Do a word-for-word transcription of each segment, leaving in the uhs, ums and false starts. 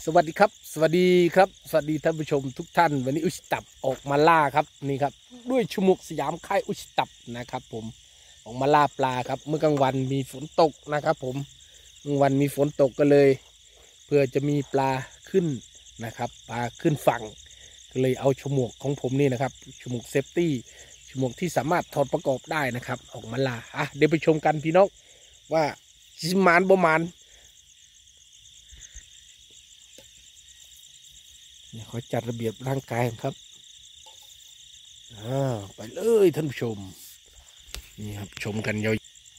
สวัสดีครับสวัสดีครับสวัสดีท่านผู้ชมทุกท่านวันนี้อุชตับออกมาล่าครับนี่ครับด้วยชุมุกสยามค่ายอุชตับนะครับผมออกมาล่าปลาครับเมื่อกลางวันมีฝนตกนะครับผมกลางวันมีฝนตกก็เลยเพื่อจะมีปลาขึ้นนะครับปลาขึ้นฝั่งก็เลยเอาชุมุกของผมนี่นะครับชุมุกเซฟตี้ชุมุกที่สามารถถอดประกอบได้นะครับออกมาล่าอ่ะเดี๋ยวไปชมกันพี่น้องว่าจิมานบ่มานเนี่ยเขาจัดระเบียบร่างกายครับอ่าไปเลยท่านผู้ชมนี่ครับชมกันยาว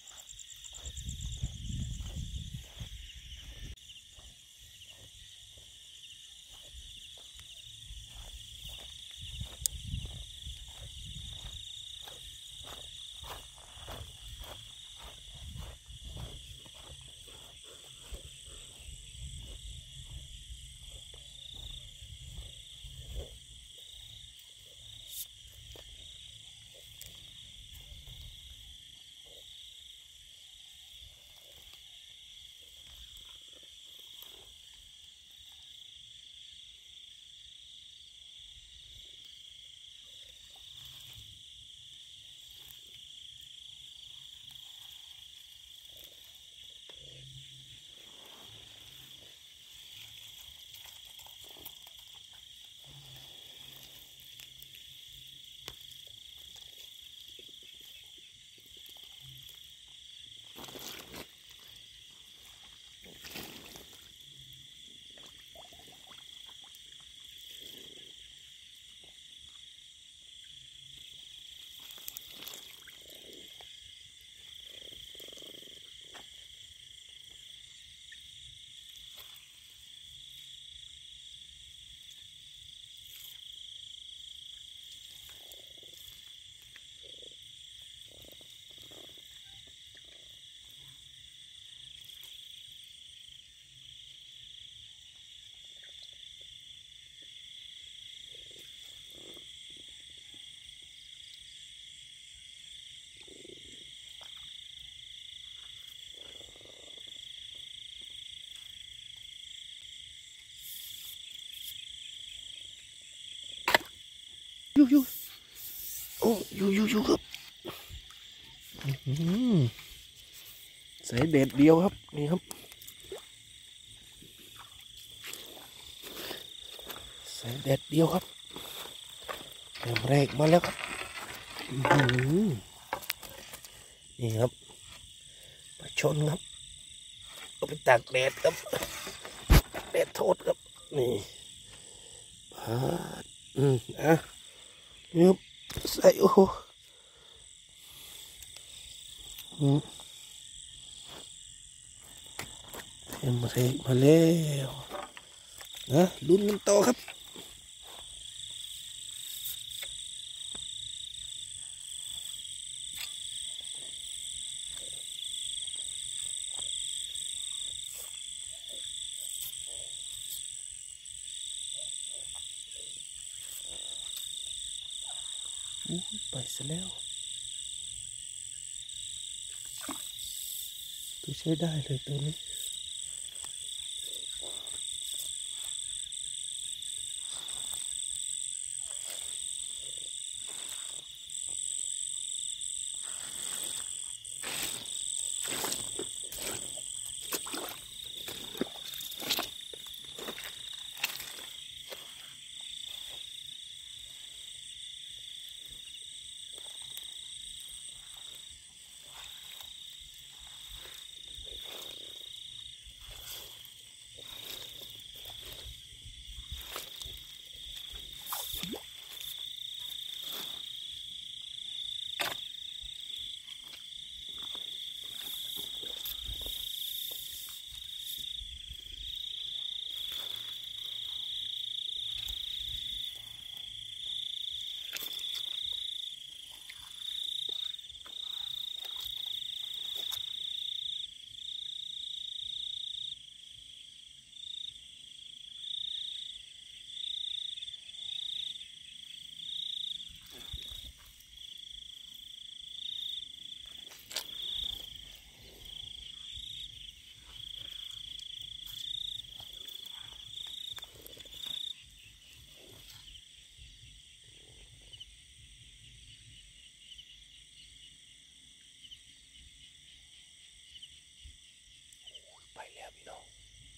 ยูยูโอ้ยูยูยูครับใส่เด็ดเดียวครับนี่ครับใส่เด็ดเดียวครับแรกแรกมาแล้วครับนี่ครับปลาชนครับเอาไปตากแดดครับแดดโทษครับนี่ปลาอืมอ่ะนี่ครับใส่โอ้โหอืมเห็นมาเลยมาแล้วนะลุ้นมันโตครับอู้ไปซะแล้วตัวใช้ได้เลยตัวนี้แล้วพี่น้อง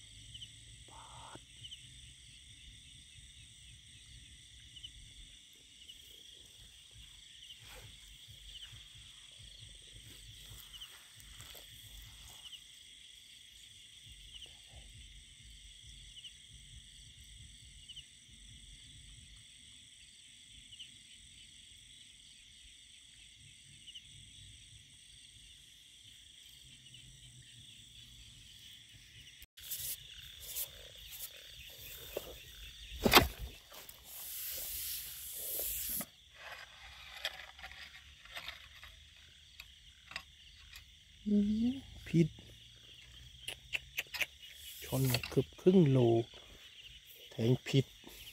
พิษชนเกือบครึ่งโลแทงพิษ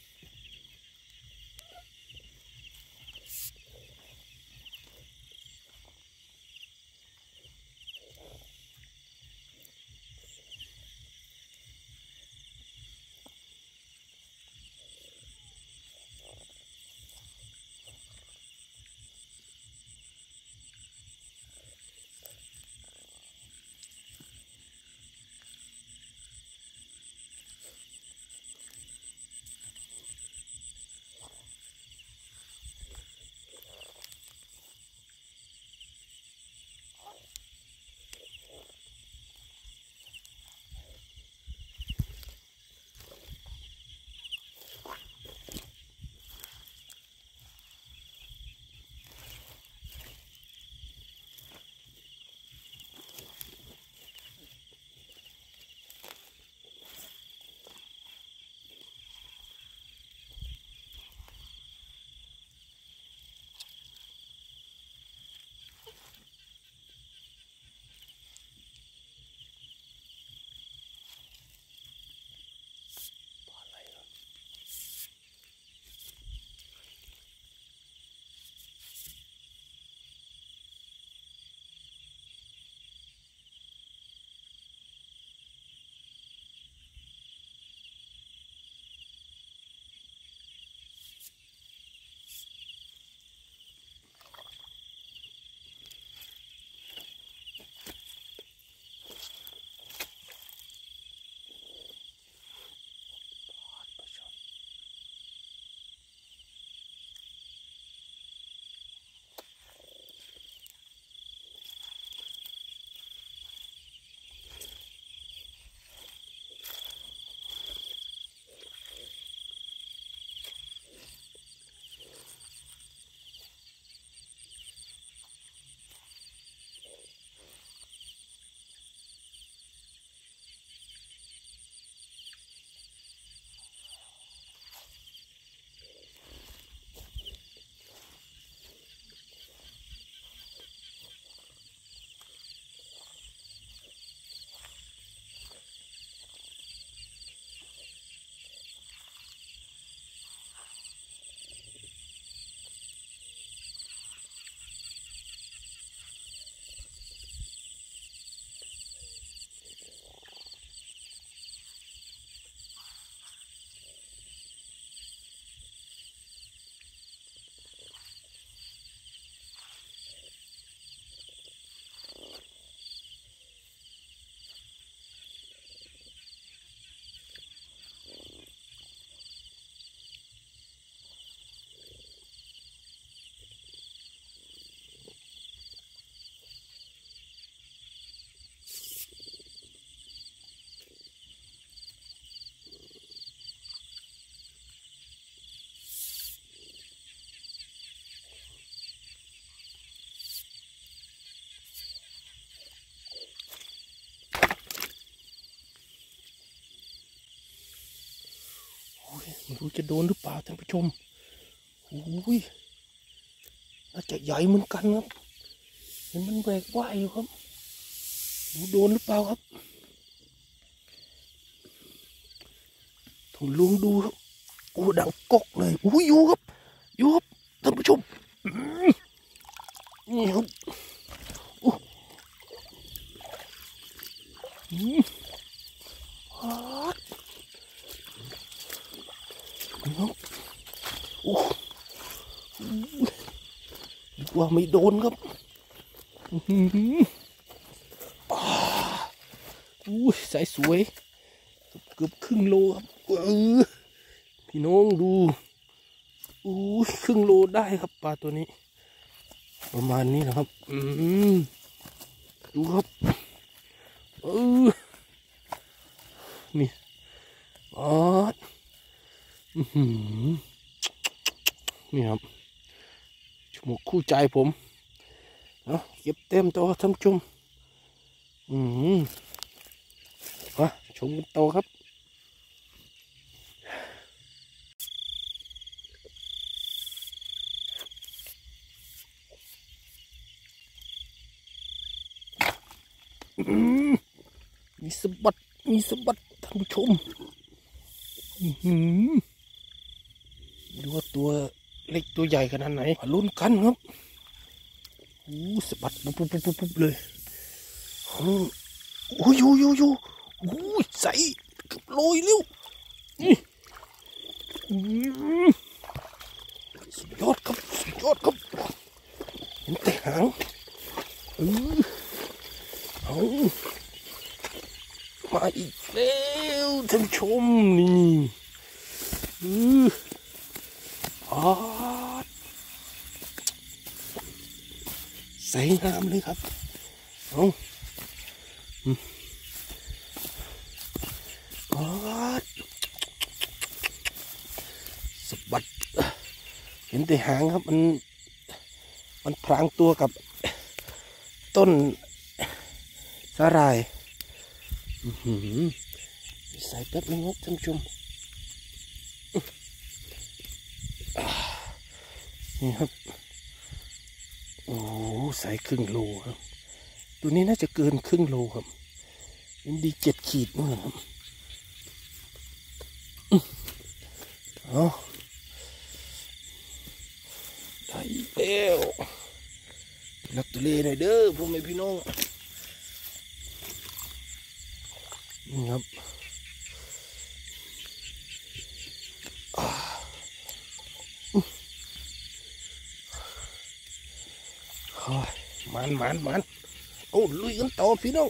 ไม่รู้จะโดนหรือเปล่าท่านผู้ชมโอ้ยน่าจะใหญ่เหมือนกันครับเห็นมันแหวกว่ายอยู่ครับดูโดนหรือเปล่าครับถุงลุงดูครับโอ้ดังกอกเลยโอ้ยอยู่ครับอยู่ครับท่านผู้ชมนี่ครับโอ้ฮาดนี่ครับโอ้ดีกว่าไม่โดนครับอู้สายสวยเกือบครึ่งโลครับเออพี่น้องดูอู้ครึ่งโลได้ครับปลาตัวนี้ประมาณนี้นะครับอืมดูครับเออนี่อ๋อนี่ครับฉมวกคู่ใจผมเนาะเก็บเต็มตัวท่านผู้ชมอืมมาชมกันต่อครับอืมมีสะบัดมีสะบัดท่านผู้ชมอืมดูว่าตัวเล็กตัวใหญ่ขนาดไหนมาลุ้นกันครับอู้สะบัดปุ๊บปุ๊บปุ๊บปุ๊บเลยโอ้ยโยโยโยโอ้ยใส่กับโรยเร็วนี่สุดยอดครับสุดยอดครับเห็นแต่หางเออเอามาอีกแล้วท่านผู้ชมนี่เอออ๋อใสงามเลยครับเอาอ๋อสะบัดเห็นแต่หางครับมันมันพรางตัวกับต้นสาหร่ายใส่แป๊บนึงครับท่านผู้ชมนี่ครับโอ้ใส่ครึ่งโลครับตัวนี้น่าจะเกินครึ่งโลครับเป็นดีเจ็ดขีดนู่นครับเอาได้แล้วลักตุเลหน่อยเด้อพ่อแม่พี่น้องนี่ครับมันมันมันโอ้ลุยกันต่อพี่น้อง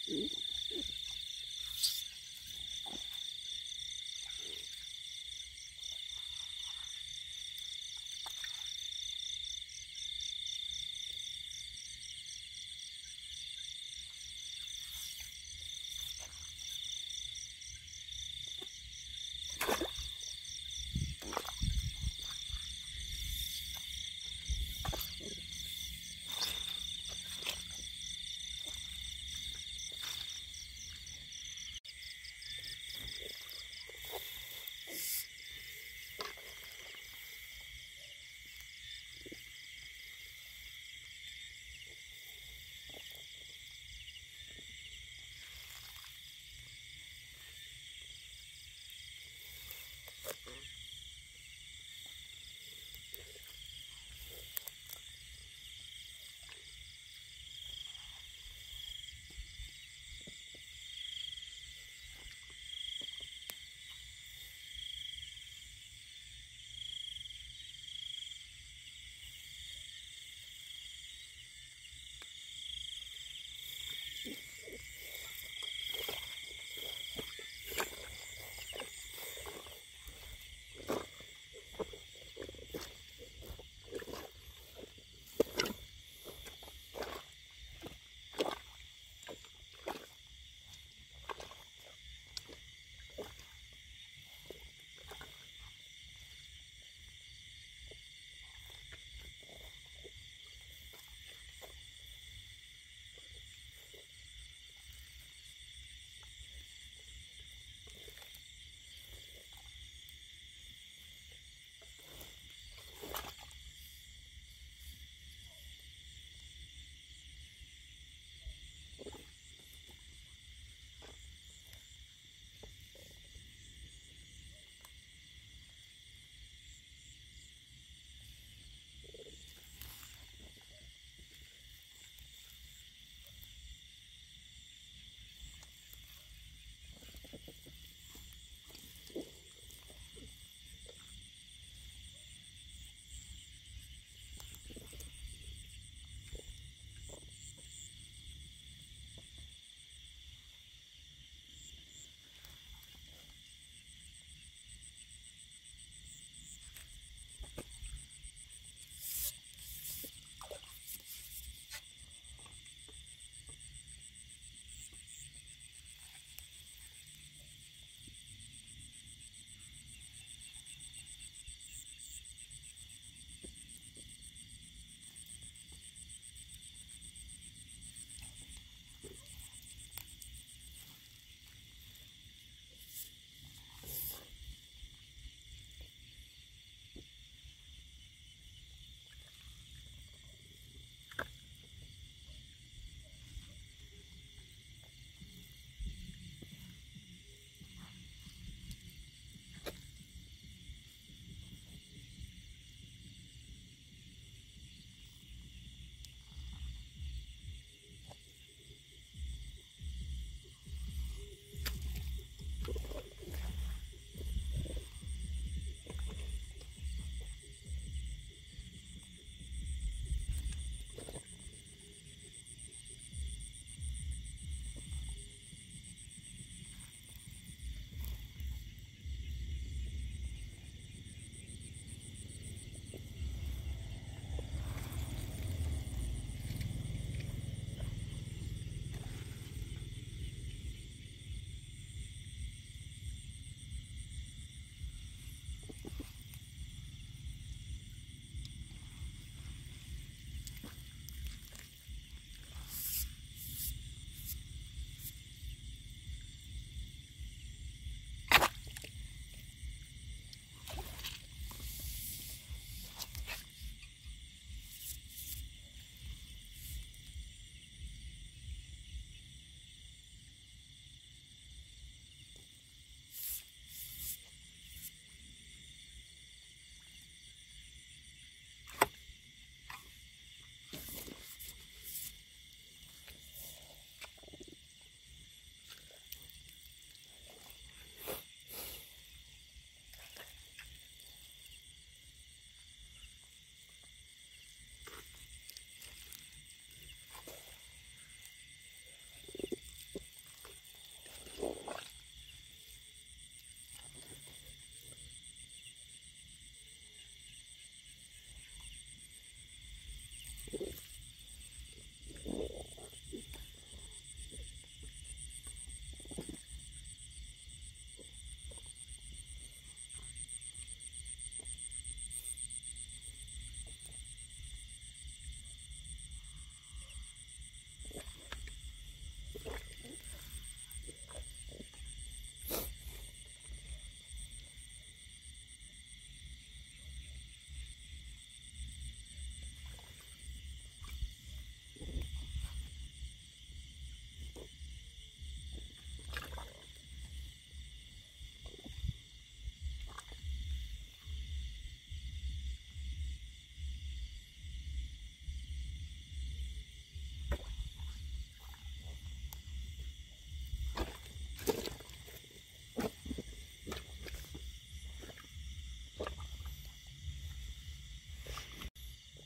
น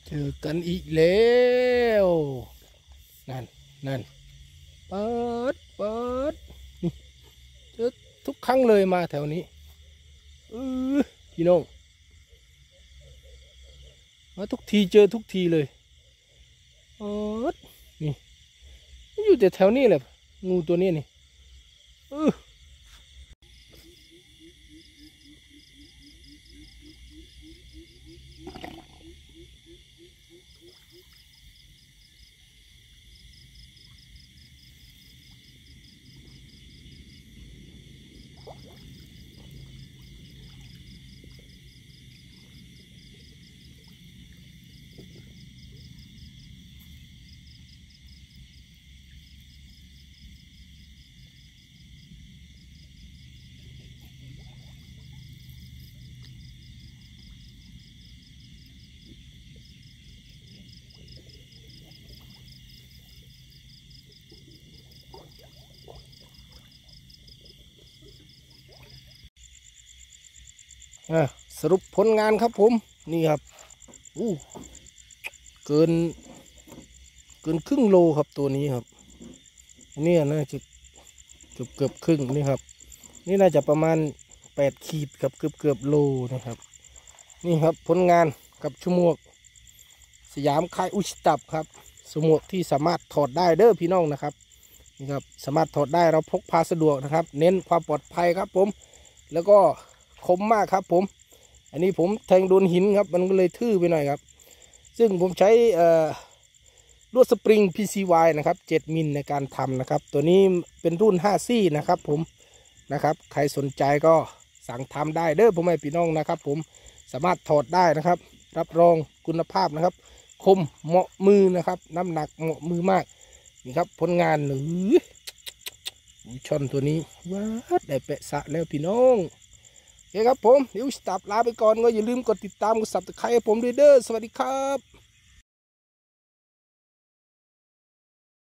เจอกันอีกแล้วนั่นนั่นเปิดเปิดนี่เจอทุกครั้งเลยมาแถวนี้เออพี่น้องมาทุกทีเจอทุกทีเลยเปิดนี่อยู่แต่แถวนี้แหละงูตัวนี้นี่เอออ่ะสรุปผลงานครับผมนี่ครับอู้เกินเกินครึ่งโลครับตัวนี้ครับนี่น่าจะเกือบเกือบครึ่งนี่ครับนี่น่าจะประมาณแปดขีดกับเกือบเกือบโลนะครับนี่ครับผลงานกับชั่วโมงสยามค่ายอุชิตับครับสมวกที่สามารถถอดได้เด้อพี่น้องนะครับนี่ครับสามารถถอดได้เราพกพาสะดวกนะครับเน้นความปลอดภัยครับผมแล้วก็คมมากครับผมอันนี้ผมแทงโดนหินครับมันก็เลยทื่อไปหน่อยครับซึ่งผมใช้ลวดสปริง พี ซี วาย นะครับเจ็ดมิลในการทำนะครับตัวนี้เป็นรุ่นห้าซี่นะครับผมนะครับใครสนใจก็สั่งทำได้เด้อผมให้พี่น้องนะครับผมสามารถถอดได้นะครับรับรองคุณภาพนะครับคมเหมาะมือนะครับน้ำหนักเหมาะมือมากนี่ครับผลงานหรือช่อนตัวนี้ว้าได้เปะสะแล้วพี่น้องโอเคครับผมเดี๋ยวสตับลาไปก่อนก็อย่าลืมกดติดตามกดซับสไครต์ให้ผมด้วยเด้อสวัสดีครับ